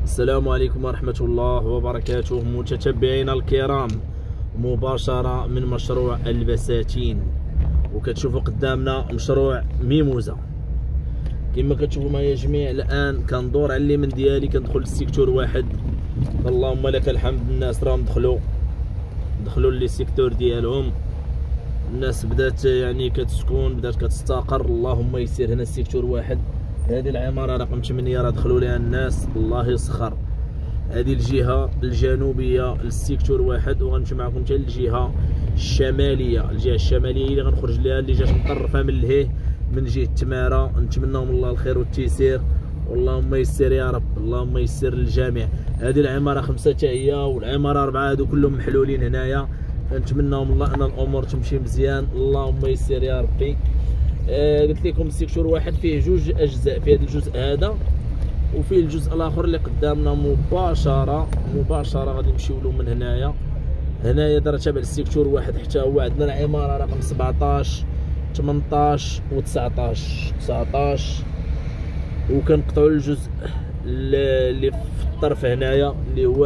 السلام عليكم ورحمة الله وبركاته متتبعينا الكرام، مباشرة من مشروع البساتين. وكتشوفوا قدامنا مشروع ميموزة كما كتشوفوا معايا جميع. الآن كندور على اليمين ديالي كندخل للسيكتور واحد. اللهم لك الحمد، الناس راهم دخلوا لي سيكتور ديالهم. الناس بدات يعني كتسكن، بدات كتستقر. اللهم يسير. هنا السيكتور واحد، هذه العمارة رقم 8 راه دخلوا لها الناس، الله يسخر. هذه الجهة الجنوبية للسيكتور واحد، وغنمشي معكم حتى للجهة الشمالية. الجهة الشمالية اللي غنخرج لها، اللي جات مطرفة من لهيه من جهة تمارة. نتمناهم الله الخير والتيسير، واللهم يسر يا رب، اللهم يسر للجميع. هذه العمارة 5 حتى هي، والعمارة 4 هادو كلهم محلولين هنايا. فنتمناهم الله ان الامور تمشي مزيان، اللهم يسر يا ربي. قلت لكم السيكتور واحد فيه 2 اجزاء، فيه هذا الجزء هذا وفيه الجزء الاخر اللي قدامنا مباشره غادي نمشيو له من هنايا دار تابع للسيكتور واحد. حتى هو عندنا العماره رقم 17 18 و 19 وكنقطعوا الجزء اللي في الطرف هنايا اللي هو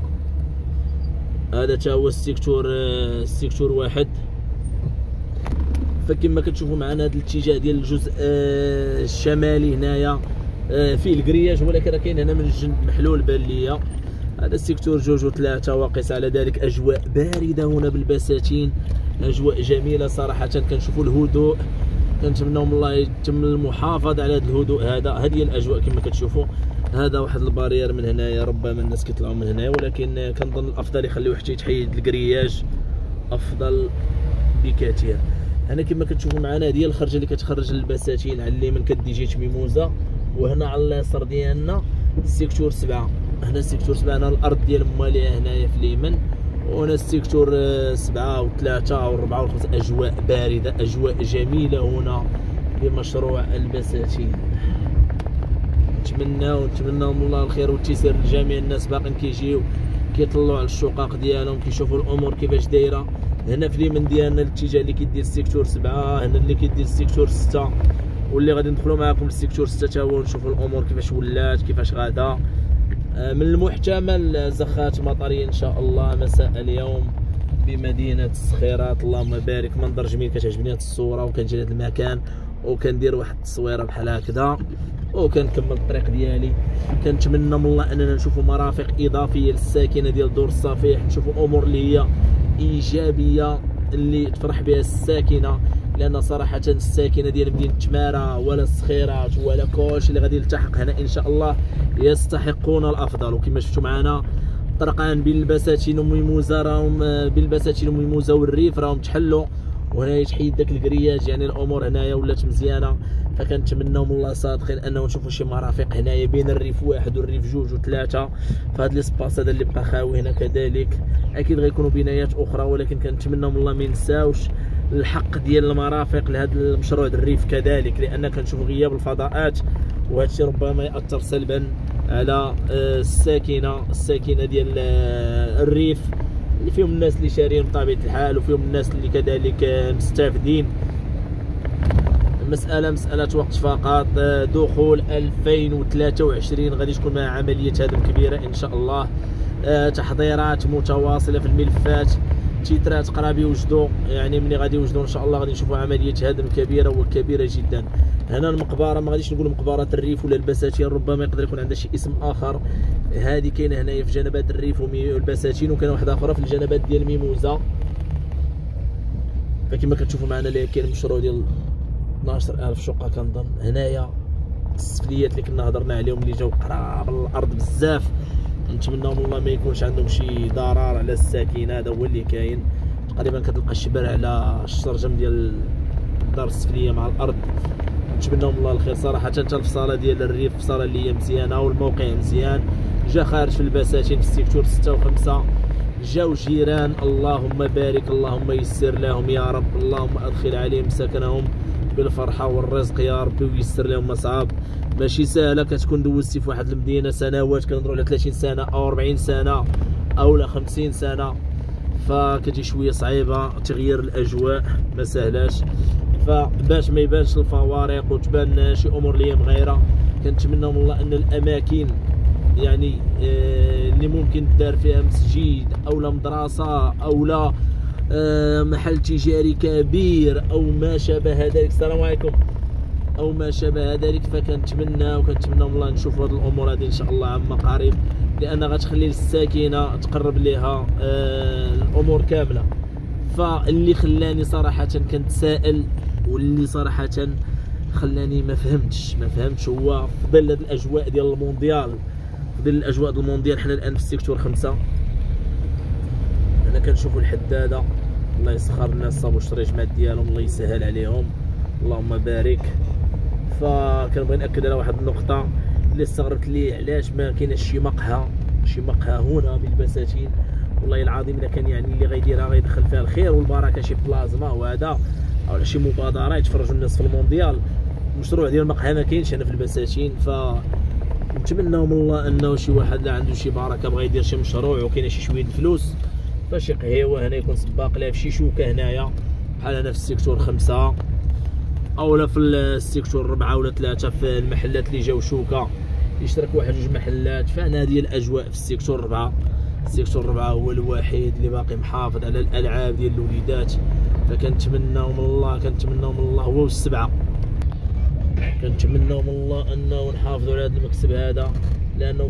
هذا تا هو السيكتور واحد. فكما كتشوفوا معنا هذا الاتجاه ديال الجزء الشمالي هنايا فيه الكرياج، ولكن راه كاين هنا من الجنب محلول بان ليا. هذا السيكتور 2 و 3، وقس على ذلك اجواء بارده هنا بالبساتين، اجواء جميله صراحه. كنشوفوا الهدوء، كنتمناهم الله يتم المحافظه على هذا الهدوء هذا. هذه الاجواء كما كتشوفوا. هذا واحد البارير من هنايا، ربما الناس كيطلعوا من هنايا، ولكن كنظن الافضل يخليوه حتى يتحيد الكرياج، افضل بكثير. هنا كما كتشوفوا معنا هذه الخرجه اللي كتخرج البساتين. على اليمين كدي جهه ميموزه، وهنا على اليسار ديالنا السيكتور 7. هنا السيكتور 7 هنا الارض ديال ماليه هنايا في اليمين، وهنا السيكتور 7 و 3 و 4 و 5. اجواء بارده، اجواء جميله هنا بمشروع البساتين. نتمناهم الله الخير والتيسير لجميع الناس. باقيين كيجيو كيطلعوا على الشقق ديالهم، كيشوفوا الامور كيفاش دايره. هنا في اليمين ديالنا الاتجاه اللي كيدير السيكتور 7، هنا اللي كيدير السيكتور 6، واللي غادي ندخلوا معكم للسيكتور 6 تا هو نشوفوا الامور كيفاش ولات، كيفاش غادا. من المحتمل زخات مطريه ان شاء الله مساء اليوم بمدينه السخيرات. اللهم بارك، منظر جميل. كتعجبني هذه الصوره، وكنجي لهذا المكان وكندير واحد التصويره بحال هكذا، وكنكمل الطريق ديالي. كنتمنى من الله اننا نشوفوا مرافق اضافيه للساكنه ديال دور الصفيح، نشوفوا امور اللي هي ايجابيه اللي تفرح بها الساكنه. لان صراحه الساكنه ديال مدينه تماره ولا السخيرات ولا كلشي اللي غادي يلتحق هنا ان شاء الله يستحقون الافضل. وكما شفتوا معنا طرقان بين البساتين وميموزه، راهم بين البساتين وميموزه والريف راهم تحلوا، وهنا يتحيد داك الكرياج. يعني الامور هنايا ولات مزيانه. فكنتمناو من الله صادقين انه نشوفوا شي مرافق هنايا بين الريف 1 والريف 2 و 3 في هذا ليسباس هذا اللي بقى خاوي هنا. كذلك اكيد غيكونوا بنايات اخرى، ولكن كنتمناو من الله ما ينساوش الحق ديال المرافق لهذا المشروع الريف كذلك، لان كنشوفوا غياب الفضاءات، وهذا الشيء ربما ياثر سلبا على الساكنه ديال الريف، اللي فيهم الناس اللي شارين بطبيعه الحال، وفيهم الناس اللي كذلك مستافدين. مسألة وقت فقط. دخول 2023 غادي تكون مع عملية هدم كبيرة إن شاء الله. تحضيرات متواصلة في الملفات، تيترات قراب يوجدوا. يعني ملي غادي يوجدوا إن شاء الله غادي نشوفوا عملية هدم كبيرة وكبيرة جدا. هنا المقبرة، ما غاديش نقولوا مقبرة الريف ولا البساتين، ربما يقدر يكون عندها شي اسم آخر. هذه كاينة هنايا في جنبات الريف والبساتين، وكاينة واحدة أخرى في الجنبات ديال ميموزة. فكما كتشوفوا معنا اللي كاين مشروع ديال 12000 شقه. كنظن هنايا السفليات اللي كنا هضرنا عليهم اللي جاو قراب الارض بزاف، نتمناو من الله ما يكونش عندهم شي ضرر على الساكنه. هذا هو اللي كاين. تقريبا كتلقى الشبر على الشرجم ديال الدار السفليه مع الارض. نتمناو من الله الخير صراحه. حتى الفصاله ديال الريف فصاله اللي هي مزيانه، والموقع مزيان. جا خارج في البساتين في السيكتور 6 و5 جاو جيران، اللهم بارك، اللهم يسر لهم يا رب، اللهم ادخل عليهم سكنهم بالفرحه والرزق يا ربي، ويسر لهم مصعب. ماشي سهله. كتكون دوزتي في واحد المدينه سنوات، كنهضروا على 30 سنه او 40 سنه او لا 50 سنه، فكتجي شويه صعيبه تغيير الاجواء، ما سهلاش. فباش ما يبانش الفوارق وتبان شي امور اللي هي مغايره، كنتمناو من الله ان الاماكن يعني اللي ممكن دار فيها مسجد او لا مدرسه او لا محل تجاري كبير او ما شابه ذلك. السلام عليكم. او ما شابه ذلك، فكنتمنى من الله نشوفوا هذه الامور هذه ان شاء الله عما قريب، لان غتخلي للساكنه تقرب لها الامور كامله. فاللي خلاني صراحه كنتسائل، واللي صراحه خلاني ما فهمتش هو في ظل هذه الاجواء ديال المونديال، في ظل الاجواء ديال المونديال. حنا الان في السيكتور 5، انا كنشوفوا الحداده الله يسخر الناس صابوا الشريجمات ديالهم، الله يسهل عليهم، اللهم بارك. فكنبغي ناكد على واحد النقطه اللي استغربت ليه، علاش ما كايناش شي مقهى هنا بالبساتين. والله العظيم الا كان يعني اللي غيديرها غيدخل فيها الخير والبركه، شي بلازما وهذا او شي مبادره يتفرجوا الناس في المونديال. المشروع ديال المقهى ما كاينش هنا في البساتين، نتمناو من الله انه شي واحد اللي عنده شي بركه بغى يدير شي مشروع وكاينه شي شويه الفلوس، فشي قهيوه هنا يكون سباق لها في شي شوكه هنايا بحال هنا في السيكتور 5 اولا في السيكتور 4 ولا 3 في المحلات اللي جاو شوكه يشترك واحد جوج محلات. فانا هذه الاجواء في السيكتور 4. السيكتور 4 هو الوحيد اللي باقي محافظ على الالعاب ديال الوليدات، فكنتمناو من الله هو والسبعه، كنتمناو من الله انه نحافظوا على هذا المكسب هذا، لانه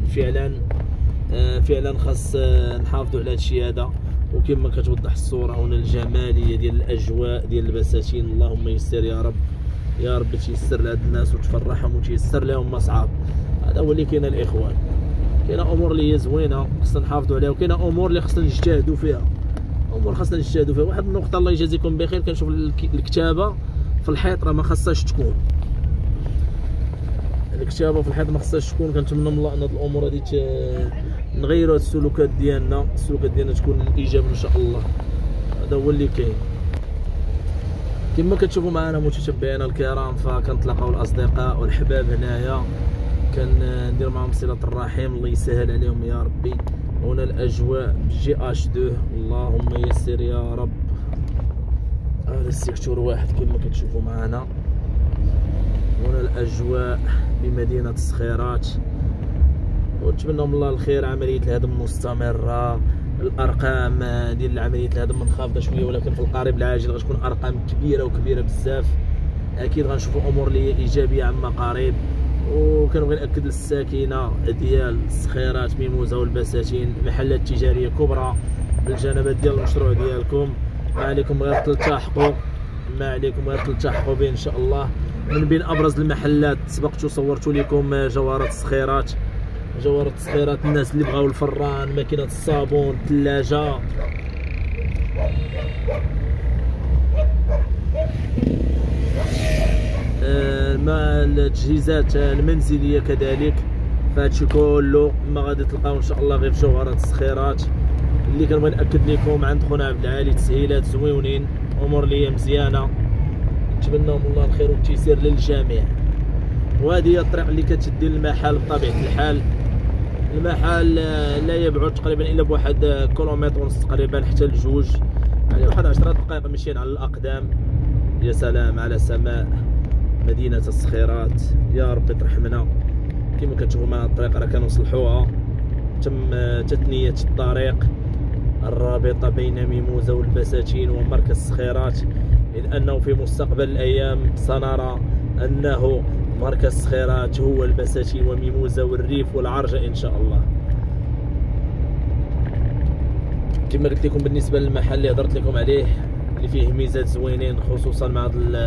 فعلا خاص نحافظوا على هذا الشيء هذا. وكما كتوضح الصوره هنا الجماليه ديال الاجواء ديال البساتين، اللهم يسر يا رب تيسر لهاد الناس وتفرحهم وتيسر لهم مصعب. هذا هو اللي كاين الاخوان. كاينه امور اللي هي زوينه خصنا نحافظوا عليها، وكاينه امور اللي خصنا نجتهدوا فيها. واحد النقطه الله يجازيكم بخير، كنشوف الكتابه في الحيط راه ما خاصهاش تكون، الكتابه في الحيط ما خاصهاش تكون. كنتمنى من الله ان هاد الامور هادي نغيروا هاد السلوكات ديالنا تكون الايجاب ان شاء الله. هذا هو اللي كاين. كما كتشوفوا معنا متتبعينا الكرام، فكنتلاقاو الاصدقاء والحباب هنايا، كندير معهم صله الرحم، الله يسهل عليهم يا ربي. هنا الاجواء GH2، اللهم يسر يا رب. هذا السيكتور 1 كما كتشوفوا معنا. هنا الاجواء بمدينه الصخيرات، ونتمنى من الله الخير. عمليه الهدم مستمره، الارقام ديال عمليه الهدم منخفضه شويه، ولكن في القريب العاجل غتكون ارقام كبيره بزاف. اكيد غنشوفوا امور اللي ايجابيه عما قريب. وكنبغي ناكد للساكنه ديال الصخيرات ميموزه والبساتين محلات تجاريه كبرى بالجنبات ديال المشروع ديالكم، ما عليكم غير تلتحقوا به ان شاء الله. من بين ابرز المحلات سبقت وصورت لكم جوهرة الصخيرات. الناس اللي بغاو الفران، ماكينه الصابون، الثلاجه، التجهيزات المنزليه كذلك. فهادشي كله ما غادي تلقاو ان شاء الله غير في جوهرة الصخيرات. اللي كنبغي ناكد لكم عند خونا عبد العالي تسهيلات زويونين، امور اللي هي مزيانه. نتمنى من الله الخير والتيسير للجميع. وهذه هي الطريق اللي كتدي للمحل بطبيعه الحال. المحل لا يبعد تقريبا الا بواحد كيلومتر ونص تقريبا حتى لجوج، يعني واحد 10 دقائق مشيين على الاقدام. يا سلام على سماء مدينه الصخيرات، يا ربي ترحمنا. كما كتشوفوا معنا الطريق راه كنوصلحوها، تم تثنيه الطريق الرابطه بين ميموزه والبساتين ومركز الصخيرات، لانه في مستقبل الايام سنرى انه مركز الصخيرات هو البساتين وميموزه والريف والعرجه ان شاء الله. كما قلت لكم بالنسبه للمحل اللي هضرت لكم عليه، اللي فيه ميزات زوينين خصوصا مع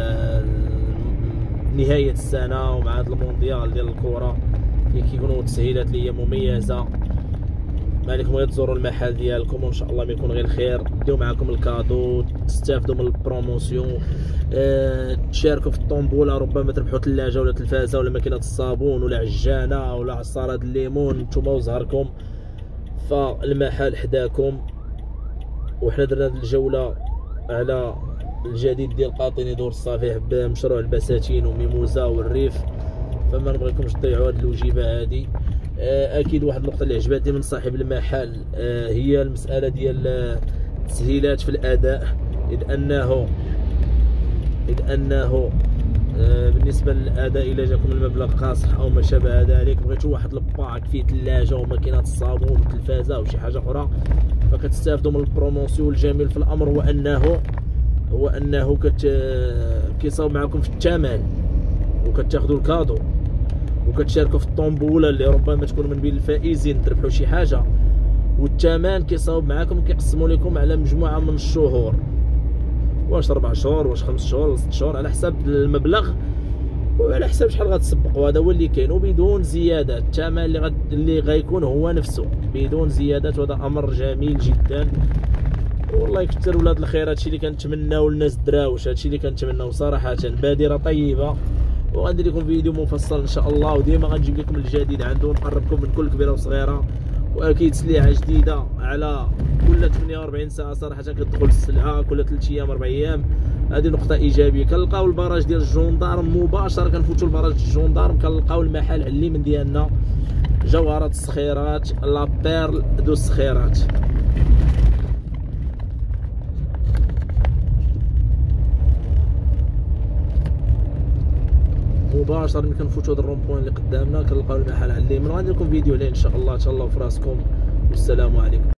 نهايه السنه ومع هذا المونديال ديال الكره، كيكونوا تسهيلات اللي هي مميزه. ما عليكم غير تزوروا المحل ديالكم وان شاء الله ما يكون غير الخير. ديو معكم الكادو، تستافدوا من البروموسيون، تشاركوا في الطومبوله، ربما تربحوا ثلاجه ولا تلفازه ولا ماكينه الصابون ولا عجانه ولا عصاره الليمون نتوما وزهركم. فالمحل حداكم. وحنا درنا هذه الجوله على الجديد ديال قاطني دور الصفيح بمشروع البساتين وميموزه والريف، فما نبغيكمش تضيعوا هذه الوجيبه هذه. اكيد واحد النقطه اللي عجبتني من صاحب المحل هي المساله ديال التسهيلات في الاداء، اذ انه بالنسبه للاداء الى جاكم المبلغ قاصح او ما شابه ذلك، بغيتوا واحد الباك فيه ثلاجه وماكينه الصابون وتلفازه وشي حاجه اخرى، فكتستافدوا من البروموسيون. الجميل في الامر هو انه كيصاوب معكم في الثمن، وكتاخذوا الكادو، وكتشاركوا في الطومبوله اللي ربما تكون من بين الفائزين تربحوا شي حاجه، والثمن كيصاوب معكم كيقسموا لكم على مجموعه من الشهور، واش 4 شهور واش 5 شهور ولا 6 شهور، على حسب المبلغ وعلى حسب شحال غتسبق، وهذا هو اللي كاين، وبدون زيادات. الثمن اللي غيكون هو نفسه بدون زيادات، وهذا امر جميل جدا. والله يكثر ولاد الخير، هادشي اللي كنتمناو للناس الدراوش، هادشي اللي كنتمناو صراحه. بادره طيبه، وغندير لكم فيديو مفصل ان شاء الله، وديما غنجيب لكم الجديد عنده، ونقربكم من كل كبيره وصغيره، واكيد سلعه جديده على كل 48 ساعه صراحه كتدخل السلعه، كل 3 ايام 4 ايام. هذه نقطه ايجابيه. كنلقاو البراج ديال الجندارم مباشره، كنفوتوا لبراج الجندارم كنلقاو المحل عليم ديالنا، جوهرات الصخيرات، لا بيرل دو الصخيرات. مباشره ملي كنفوتوا هذا الرومبوان اللي قدامنا كنلقاو المحل على اليمين. غندير لكم فيديو عليه ان شاء الله. تهلاو في راسكم والسلام عليكم.